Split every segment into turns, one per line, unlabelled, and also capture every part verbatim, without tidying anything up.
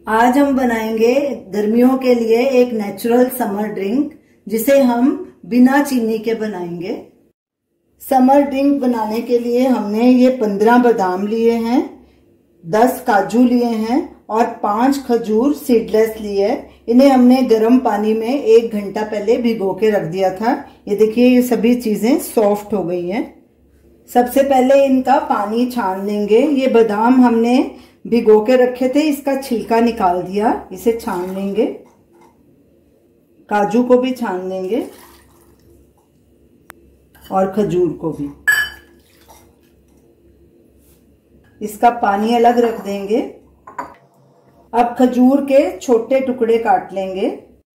आज हम बनाएंगे गर्मियों के लिए एक नेचुरल समर ड्रिंक, जिसे हम बिना चीनी के बनाएंगे। समर ड्रिंक बनाने के लिए हमने ये पंद्रह बादाम लिए हैं, दस काजू लिए हैं और पांच खजूर सीडलेस लिए। इन्हें हमने गर्म पानी में एक घंटा पहले भिगो के रख दिया था। ये देखिए, ये सभी चीजें सॉफ्ट हो गई हैं। सबसे पहले इनका पानी छान लेंगे। ये बादाम हमने भिगो के रखे थे, इसका छिलका निकाल दिया, इसे छान लेंगे। काजू को भी छान लेंगे और खजूर को भी। इसका पानी अलग रख देंगे। अब खजूर के छोटे टुकड़े काट लेंगे।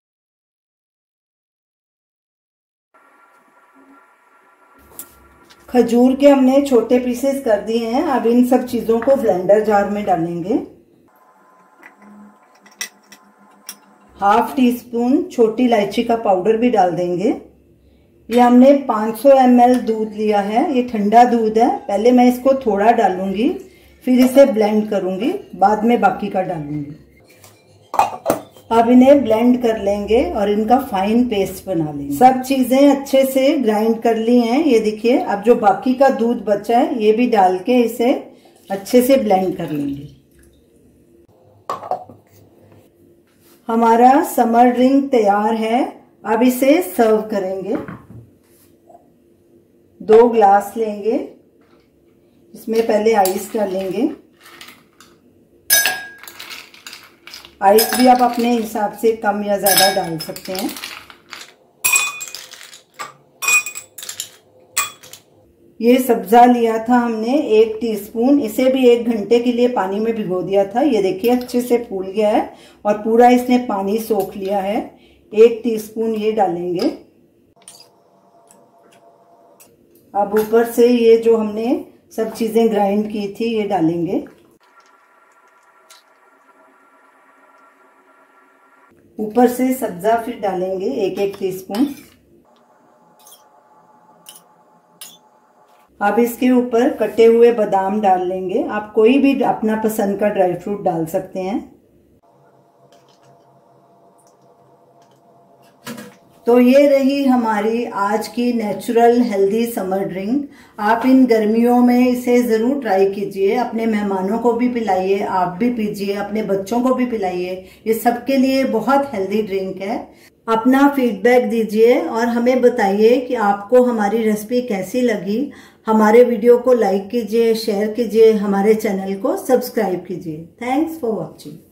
खजूर के हमने छोटे पीसेस कर दिए हैं। अब इन सब चीजों को ब्लेंडर जार में डालेंगे। हाफ टी स्पून छोटी इलायची का पाउडर भी डाल देंगे। ये हमने पाँच सौ एम एल दूध लिया है, ये ठंडा दूध है। पहले मैं इसको थोड़ा डालूंगी, फिर इसे ब्लेंड करूंगी, बाद में बाकी का डालूंगी। अब इन्हें ब्लेंड कर लेंगे और इनका फाइन पेस्ट बना लेंगे। सब चीजें अच्छे से ग्राइंड कर ली हैं। ये देखिए, अब जो बाकी का दूध बचा है ये भी डाल के इसे अच्छे से ब्लेंड कर लेंगे। हमारा समर ड्रिंक तैयार है। अब इसे सर्व करेंगे। दो ग्लास लेंगे, इसमें पहले आइस डालेंगे। आइस भी आप अपने हिसाब से कम या ज्यादा डाल सकते हैं। ये सब्जा लिया था हमने एक टीस्पून, इसे भी एक घंटे के लिए पानी में भिगो दिया था। ये देखिए, अच्छे से फूल गया है और पूरा इसने पानी सोख लिया है। एक टीस्पून ये डालेंगे। अब ऊपर से ये जो हमने सब चीजें ग्राइंड की थी ये डालेंगे। ऊपर से सब्जा फिर डालेंगे एक एक टीस्पून। अब इसके ऊपर कटे हुए बादाम डाल लेंगे। आप कोई भी अपना पसंद का ड्राई फ्रूट डाल सकते हैं। तो ये रही हमारी आज की नेचुरल हेल्दी समर ड्रिंक। आप इन गर्मियों में इसे जरूर ट्राई कीजिए। अपने मेहमानों को भी पिलाइए, आप भी पीजिए, अपने बच्चों को भी पिलाइए। ये सबके लिए बहुत हेल्दी ड्रिंक है। अपना फीडबैक दीजिए और हमें बताइए कि आपको हमारी रेसिपी कैसी लगी। हमारे वीडियो को लाइक कीजिए, शेयर कीजिए, हमारे चैनल को सब्सक्राइब कीजिए। Thanks for watching.